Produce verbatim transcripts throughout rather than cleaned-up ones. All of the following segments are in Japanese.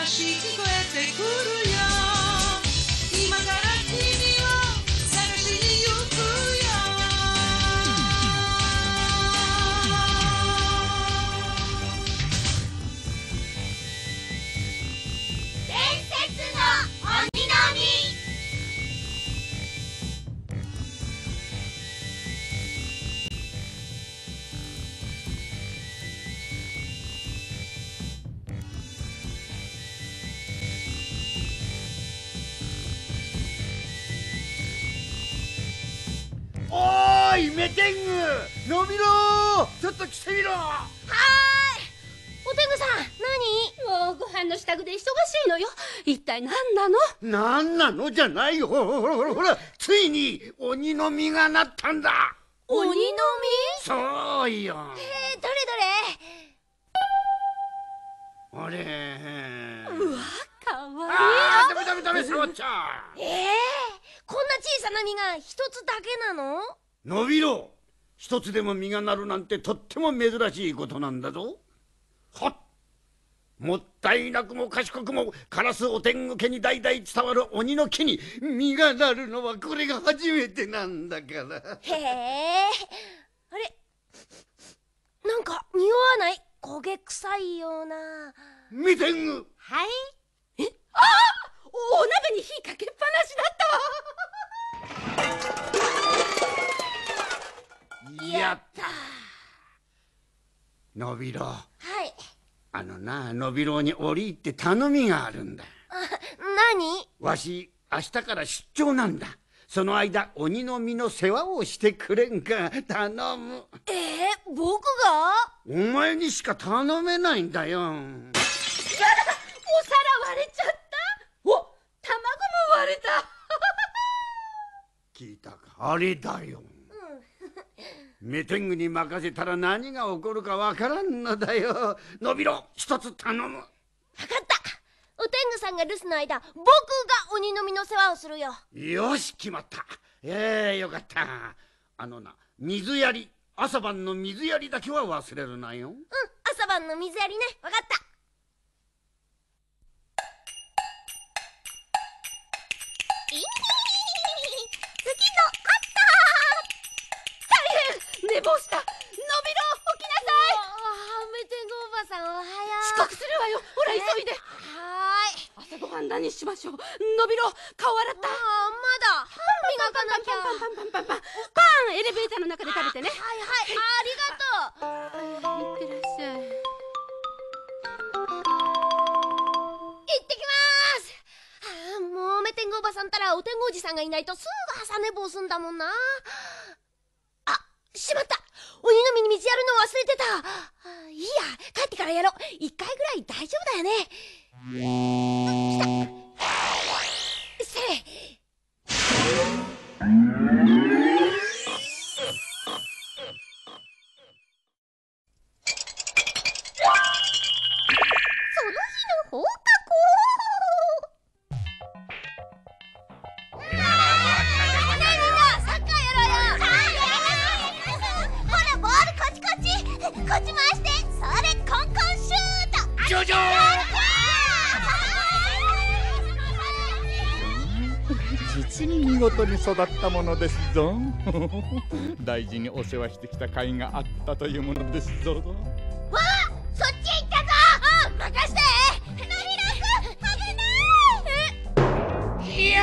し聞こえてくるよ。今から君を探しに行くよ。 伝説の鬼の実。 おーい、メテング、伸びろー。ちょっと来てみろ。 はーい。お天狗さん、何？ もうご飯の支度で忙しいのよ。一体何なの？ なんなのじゃないよ。ほらほらほらほら、ついに鬼の実がなったんだ。 鬼の実？ そうよ。 えー、どれどれ？ あれ。 うわ、かわいい。 ああ、ダメダメダメ、触っちゃ。 ええー、こんな小さな実が一つだけなの？ 伸びろ。一つでも実がなるなんてとっても珍しいことなんだぞ。はっ、もったいなくも賢くもカラスお天狗家に代々伝わる鬼の木に実がなるのはこれが初めてなんだから。 へえ。あれ、なんか匂わない？焦げ臭いような。 メテング。 はい。え、ああ、お鍋に火かけっぱなしだったわ。 やった。のびろ。 はい。 あのな、のびろに折り入って頼みがあるんだ。 あ、何？ わし明日から出張なんだ。その間鬼の実の世話をしてくれんか。頼む。 えー、僕が？ お前にしか頼めないんだよ。 やだ、お皿割れちゃった。お、卵も割れた。 聞いたか。あれだよ。メテングに任せたら何が起こるかわからんのだよ。のびろ、一つ頼む。 わかった。お天狗さんが留守の間、僕が鬼の実の世話をするよ。 よし、決まった。ええ、よかった。あのな、水やり、朝晩の水やりだけは忘れるなよ。 うん、朝晩の水やりね。わかった。いい次のあった。 大変、寝坊した。のびろ、起きなさい。 あー、メテングおばさん、おはよ遅刻するわよ。ほら、急いで。 はーい。 朝ごはん何しましょう。のびろ、顔洗った。 あー、まだ歯磨かなきゃ。 パンパンパンパンパンパンパン、エレベーターの中で食べてね。 はいはい、ありがとう。 いってらっしゃい。 行ってきます。はあ、もうメテングおばさんたらお天狗おじさんがいないとすぐ朝寝坊すんだもんな。あ、しまった。鬼の実に水やるの忘れてた。あ、いいや、帰ってからやろう。一回ぐらい大丈夫だよね。あ、来た。失礼。その日の放課後。ねえみんな、サッカーやろうよ。ほら、ボールこっちこっち。こっち回して。それ、コンコンシュート。 ジョジョー。実に見事に育ったものですぞ。大事にお世話してきた甲斐があったというものですぞ。 わあ、そっち行ったぞ。あ、任して。のびろくん、危ない。え、いや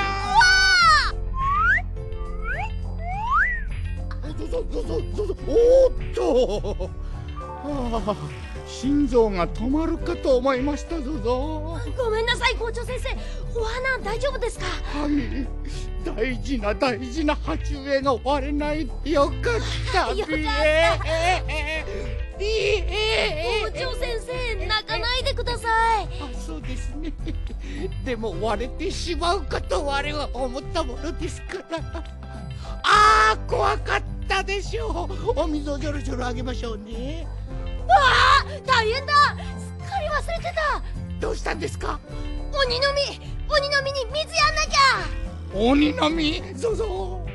おーっと、はあ、心臓が止まるかと思いましたぞぞ。 ごめんなさい、校長先生。お花大丈夫ですか？ はい、大事な大事な鉢植えが割れないでよかったよかったびえびえ校長先生、泣かないでください。 あ、そうですね。でも割れてしまうかと我は思ったものですから。あー、怖かったでしょう。お水をジョロジョロあげましょうね。 わあ、大変だ。すっかり忘れてた。 どうしたんですか？ 鬼の実、鬼の実に水やんなきゃ。 鬼の実、ぞぞ。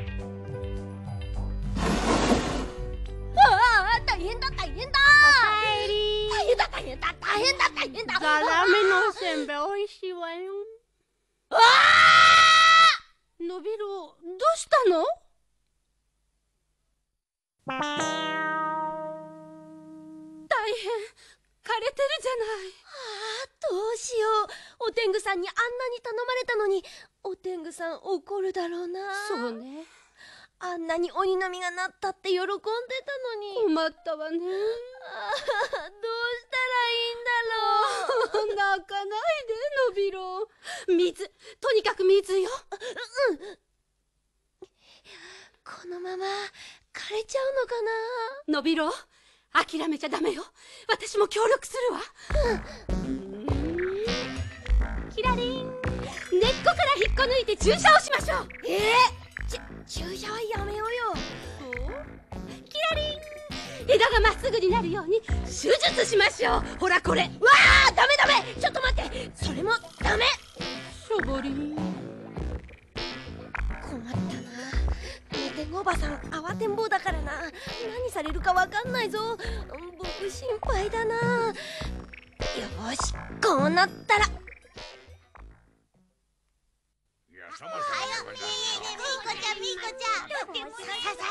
ああ、大変だ大変だ。おかえり。大変だ大大変だ大変だ大変だ。 ザラメのおせんべいおいしいわよ。 あーのびろ、どうしたの？大変、枯れてるじゃない。 あーどうしよう。お天狗さんにあんなに頼まれたのに、お天狗さん怒るだろうな。 そうね。 あんなに鬼の実がなったって喜んでたのに。 困ったわね。 あーどうしたらいいんだろう。 泣かないで、のびろ。水、とにかく水よ。 このまま枯れちゃうのかな。 のびろ、諦めちゃダメよ。私も協力するわ。キラリン、根っこから引っこ抜いて注射をしましょう。 えー、ち注射はやめようよ。 キラリン、枝がまっすぐになるように手術しましょう。ほらこれ。 わあ、ダメダメ。ちょっと待って、それもダメ。 しょぼりん。 困ったな。メテンおばさん慌てんぼうだからな。何されるかわかんないぞ。僕心配だな。よし、こうなったら。 おはよう。ねえねえねえ、みーこちゃんみーこちゃん。とってもさささ。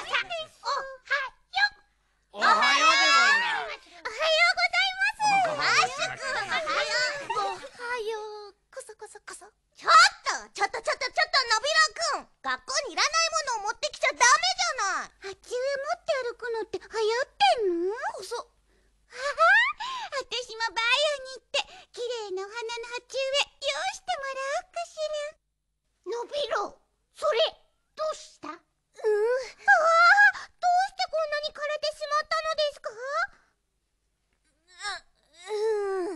おはよう。おはようでございます。 おはようございます。マッシュくん、おはよう。おはよう。こそこそこそ。ちょっとちょっとちょっとちょっとのびろくん、学校にいらないものを持ってきちゃダメじゃない。鉢植え持って歩くのって流行ってんの？こそ。はは、私もバーヤに行って綺麗なお花の鉢植え用意してもらおうかしら。のびろ、それどうした？うん。ああ、どうしてこんなに枯れてしまったのですか？う、うん。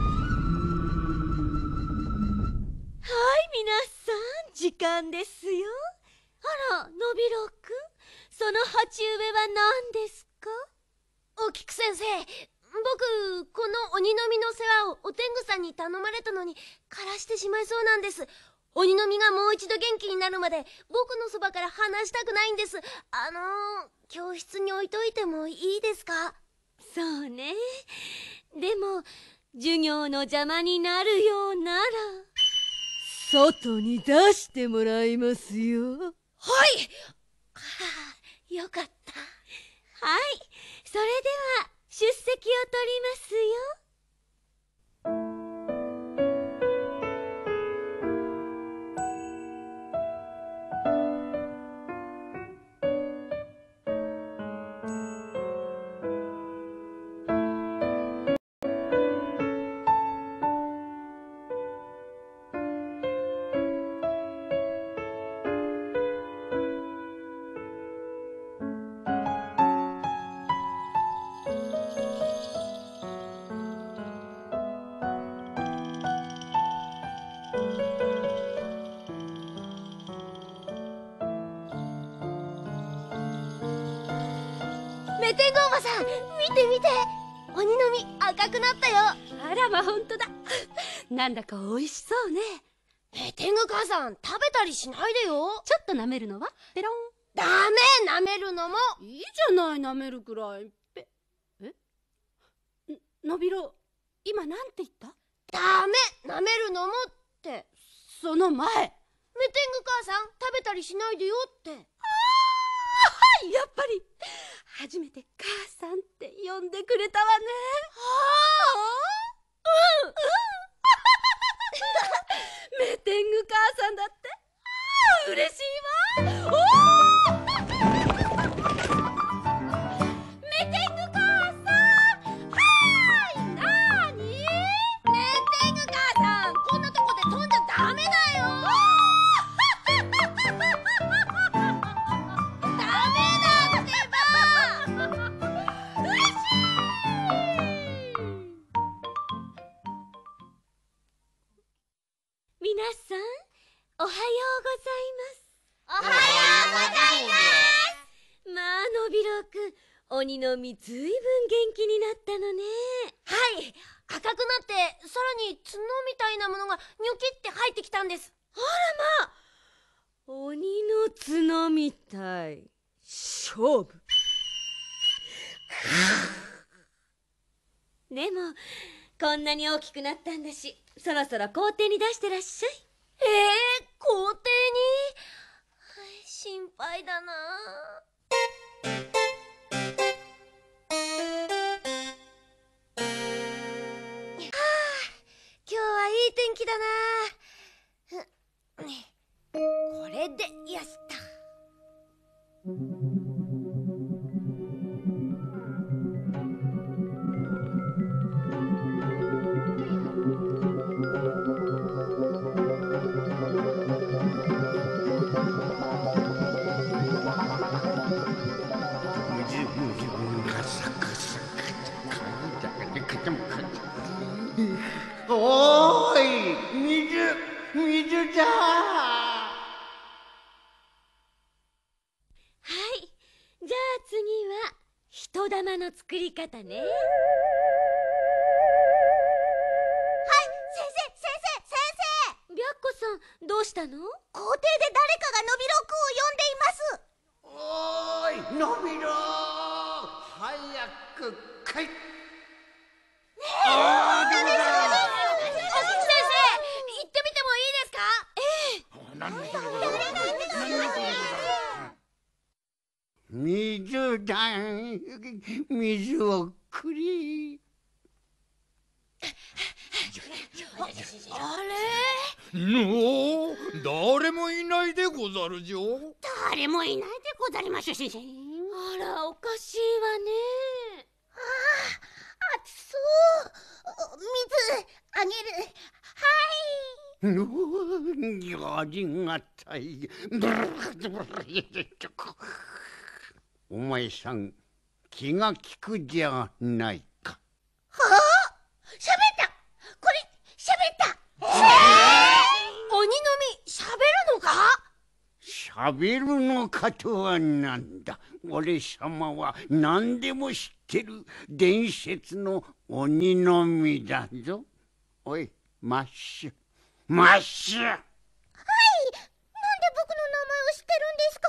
はい、皆さん、時間ですよ。あら、のびろくん、その鉢植えは何ですか？お菊先生、僕、この鬼の実の世話をお天狗さんに頼まれたのに枯らしてしまいそうなんです。鬼の実がもう一度元気になるまで僕のそばから離したくないんです。あのー、教室に置いといてもいいですか？ そうね。でも授業の邪魔になるようなら外に出してもらいますよ。 はい。はあ、よかった。 はい、それでは出席を取りますよ。 メテングおばさん、見て見て、鬼の実赤くなったよ。 あらま、ほんとだ。なんだか美味しそうね。 メテング母さん、食べたりしないでよ。 ちょっと舐めるのはペロン。 ダメ、舐めるのも。 いいじゃない、舐めるくらい。ペえのびろ、今なんて言った？ ダメ、舐めるのもって。 その前。 メテング母さん、食べたりしないでよって。 やっぱり初めて母さんって呼んでくれたわね。 はあ、 うんメテング母さんだって。嬉しいわ。おメテング母さん、はーい、なーに？ メテング母さん、こんなとこで飛んじゃダメだよ。 皆さん、おはようございます。 おはようございます。 まあ、のびろくん、鬼の実ずいぶん元気になったのね。 はい、赤くなってさらに角みたいなものがニョキって入ってきたんです。 あらまあ、鬼の角みたい。勝負。 でもこんなに大きくなったんだし、そろそろ校庭に出してらっしゃい。 えー、校庭に、はい、心配だな。今日はいい天気だな。これでよしと。 おーい、水、水だ。 はい、じゃあ次は人玉の作り方ね。はい、先生、先生、先生。 白子さん、どうしたの？ 校庭で誰かがのびろくを呼んでいます。 おーい、のびろー、早く来い。あー、でもだ。水だ、水をくれ。 あれ？ のう、誰もいないでござるじょ。 誰もいないでござりましょ、先生。 あら、おかしいわね。 ああ、暑そう。水あげる。 うありがたい。お前さん、気が利くじゃないか。 はあ、しゃべった。これしゃべった。えー、鬼の実しゃべるのか？ しゃべるのかとはなんだ。俺様は何でも知ってる伝説の鬼の実だぞ。おい、マッシュマッシュ。はい、なんで僕の名前を知ってるんですか？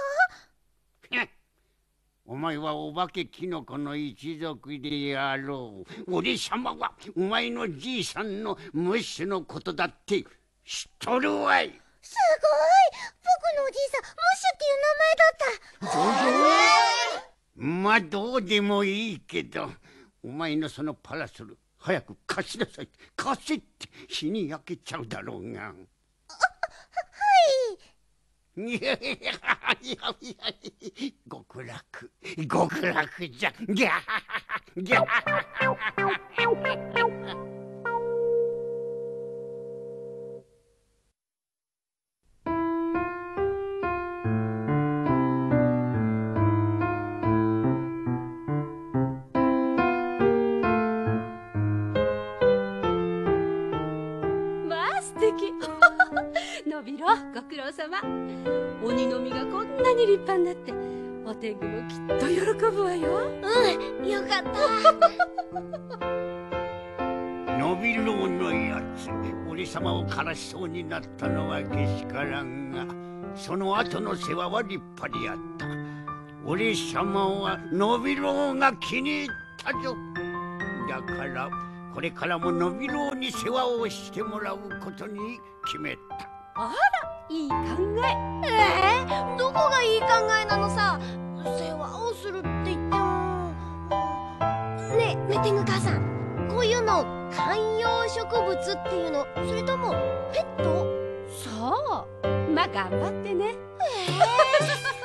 お前はお化けキノコの一族であろう。俺様はお前のじいさんのムッシュのことだって知っとるわい。 すごい、僕のおじいさんムッシュっていう名前だった。 まあどうでもいいけど、お前のそのパラソル早く貸しなさい。貸せって日に焼けちゃうだろうが。 はいいやいやいやいや、極楽極楽じゃ。ギャハハハギャハハハ。 のびろ、ご苦労様。鬼の実がこんなに立派になって、お天狗もきっと喜ぶわよ。 うん、よかった。 のびろうのやつ、俺様を枯らしそうになったのはけしからんが、その後の世話は立派であった。俺様はのびろうが気に入ったぞ。だからこれからものびろうに世話をしてもらうことに決めた。 あら、いい考え。 えー、どこがいい考えなのさ。世話をするって言っても。ねえ、メテング母さん、こういうの観葉植物っていうの？それともペット？ そう、まあ頑張ってね。 えー